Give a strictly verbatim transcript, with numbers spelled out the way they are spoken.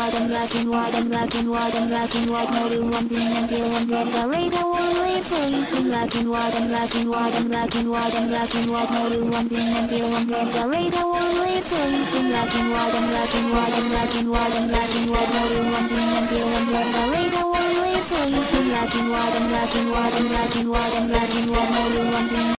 white and black and white and black and white and black and white. Model one pin and peel and red. The radar only plays in black and white and black and white and black and white and black and white. Model one pin and peel and red. The radar only plays in black and white and black and white and black and white and black and white. Model one pin and peel and red. The radar only plays in black and white and black and white and black and white and black and white. Model one pin.